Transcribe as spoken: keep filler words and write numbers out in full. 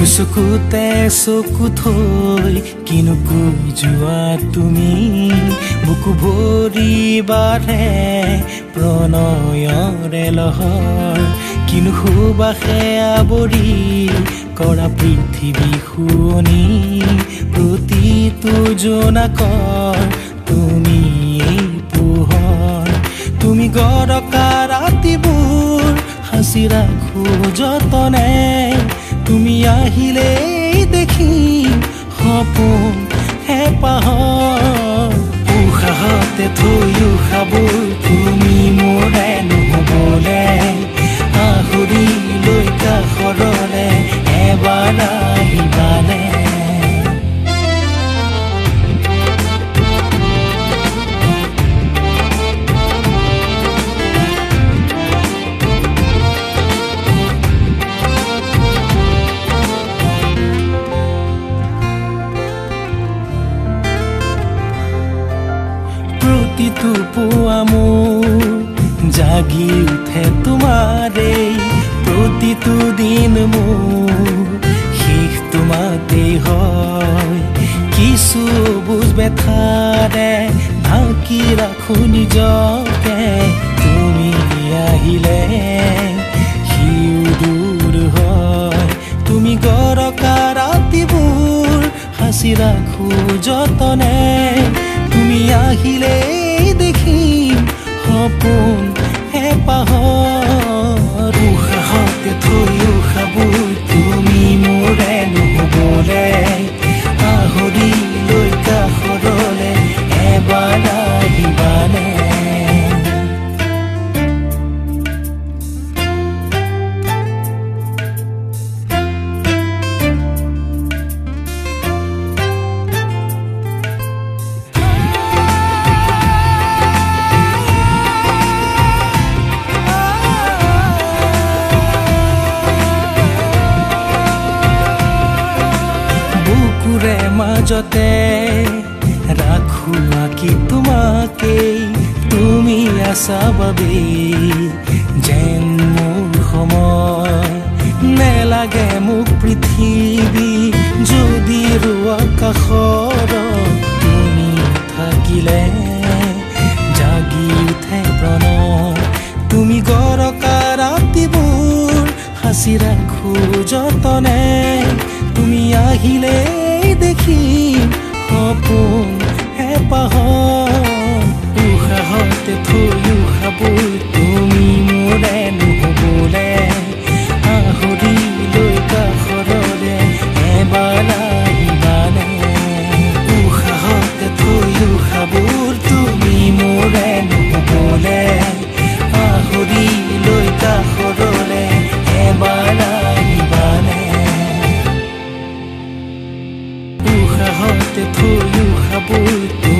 দুচকুতে চকু থৈ কিনো কৈ যোৱা তুমি বুকু ভৰিবাৰে প্ৰণয়ৰে লহৰ কিনো সুবাসে আৱৰি কৰা পৃথিৱী শুৱনি প্ৰতিটো জোনাকৰ তুমি এই পোহৰ তুমি গৰকা ৰাতিবোৰ হাসি ৰাখো যতনে তুমি আহিলেই দেখি সপোন হেঁপাহৰ উশাহতে থৈ উশাবোৰ তুমি মোৰে নহ'বলে আহুৰি লৈ কাষৰলে এবাৰ আহিবানে প্ৰতিটো পুৱা মোৰ জাগি উঠে তোমাৰে প্ৰতিটো দিন মোৰ শেষ তোমাতেই হয় কিছু বুজ বেথাৰে ঢাকি ৰাখো নিজকে তুমি আহিলে সিও দূৰ হয় তুমি গৰকা ৰাতিবোৰ হাসি ৰাখো যতনে তুমি আহিলেই দেখিম সপোন হেঁপাহৰ উশাহতে থৈ উশাবোৰ তুমি মোৰে নহ'বলে আহৰি লৈ কাষৰলে এবাৰ আহিবানে মাজতে ৰাখো আঁকি তোমাকেই তুমি আছা বাবেই যেন মোৰ সময় নেলাগে মোক পৃথিৱী যদি ৰোৱা কাষৰত তুমি থাকিলে জাগি উঠে প্ৰণয় তুমি গৰকা ৰাতিবোৰ হাসি ৰাখো যতনে তুমি আহিলে দেখিম সপোন হেঁপাহৰ উশাহতে থৈ উশাবোৰ তুমি মোৰে নহ'বলে আহৰি লৈ কাষৰলে এবাৰ আহিবানে উশাহতে থৈ উশাবোৰ তুমি মোৰে নহ'বলে আহৰি লৈ কাষৰলে এবাৰ আহিবানে উশাহতে থৈ উশাবোৰ